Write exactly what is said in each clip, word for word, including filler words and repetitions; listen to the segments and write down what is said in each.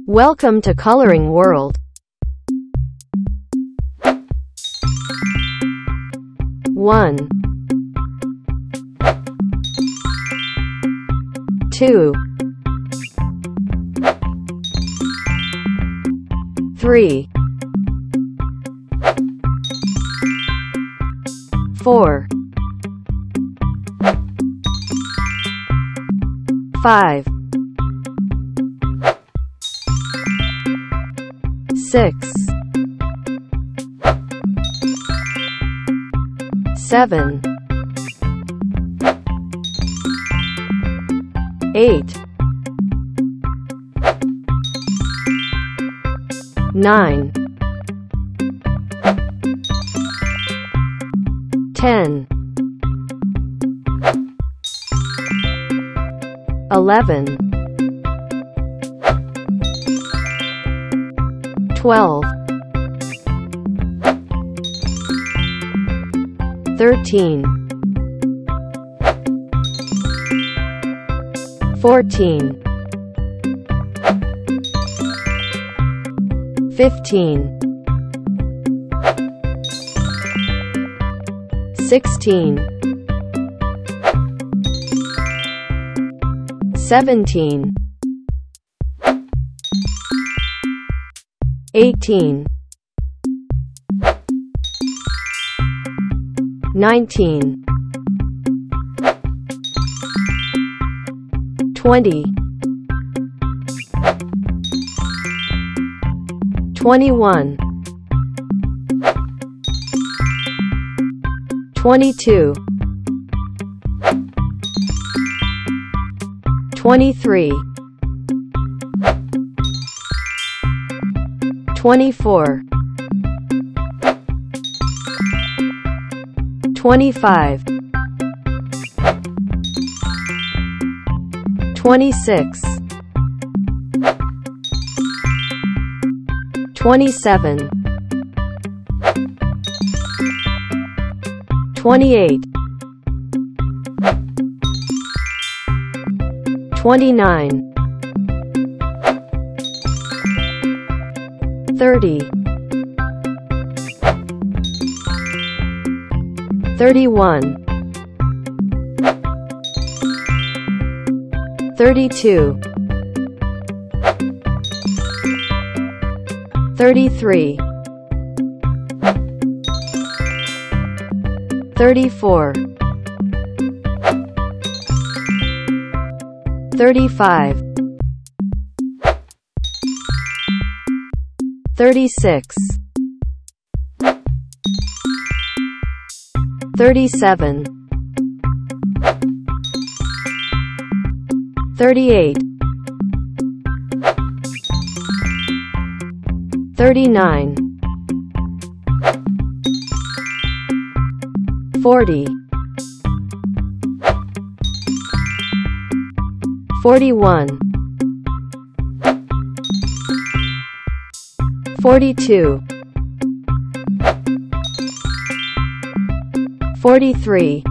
Welcome to Coloring World. one, two, three, four, five, six, seven, eight, nine, ten, eleven, twelve, thirteen, fourteen, fifteen, sixteen, seventeen, eighteen, nineteen, twenty, twenty-one, twenty-two, twenty-three, twenty-four, twenty-five, twenty-six, twenty-seven, twenty-eight, twenty-nine, thirty, thirty-one, thirty-two, thirty-three, thirty-four, thirty-five, thirty-six, thirty-seven, thirty-eight, thirty-nine, forty, forty-one, forty-two, forty-three,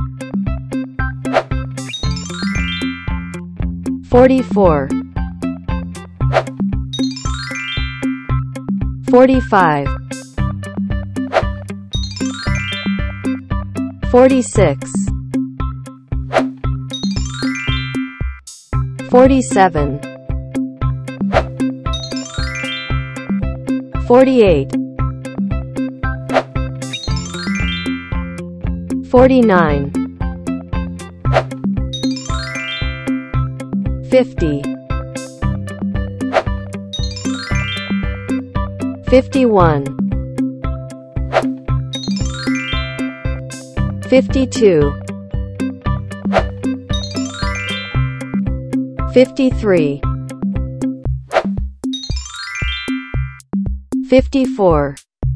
forty-four, forty-five, forty-six, forty-seven, forty-eight, forty-nine, fifty, fifty-one, fifty-two, fifty-three, fifty-four,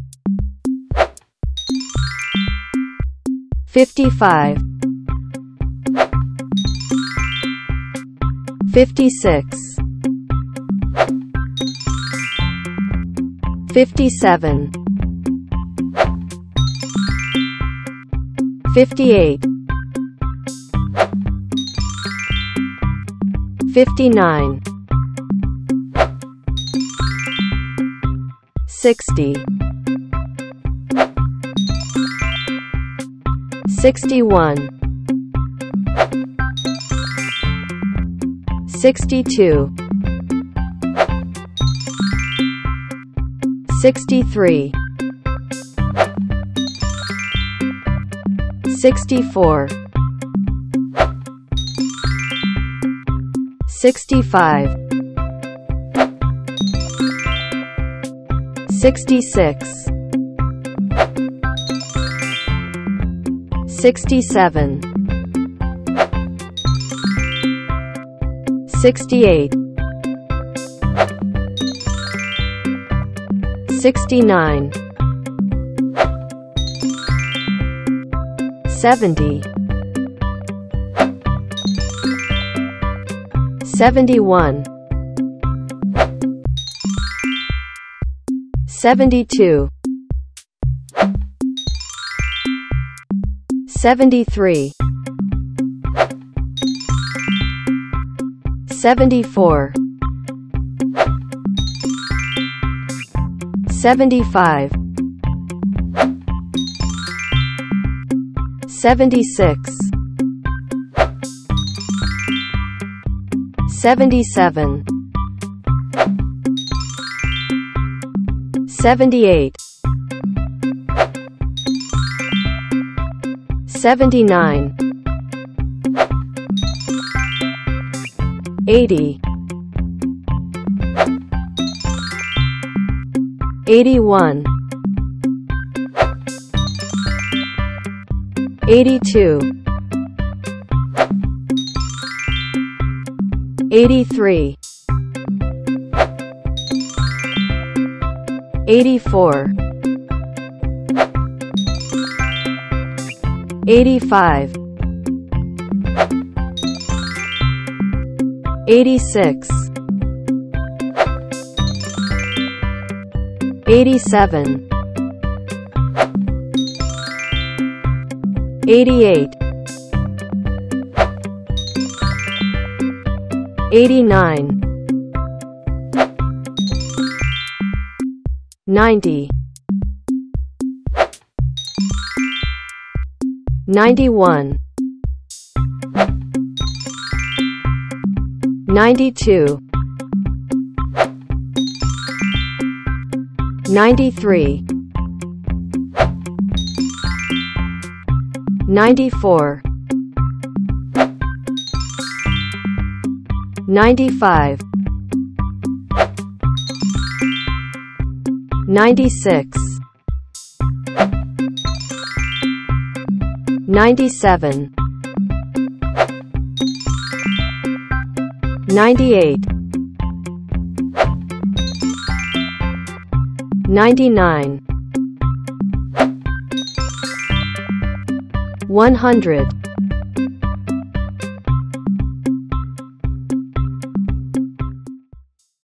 fifty-five, fifty-six, fifty-seven, fifty-eight, fifty-nine, sixty, sixty-one, sixty-two, sixty-three, sixty-four, sixty-five, sixty-six, sixty-seven, sixty-eight, sixty-nine, seventy, seventy-one, seventy-two, seventy-three, seventy-four, seventy-five, seventy-six, seventy-seven, seventy-eight, seventy-nine, eighty, eighty-one, eighty-two, eighty-three, eighty-four, eighty-five, eighty-six, eighty-seven, eighty-eight, eighty-nine, ninety, ninety-one, ninety-two, ninety-three, ninety-four, ninety-five, ninety-six, ninety-seven, ninety-eight, ninety-nine, one hundred.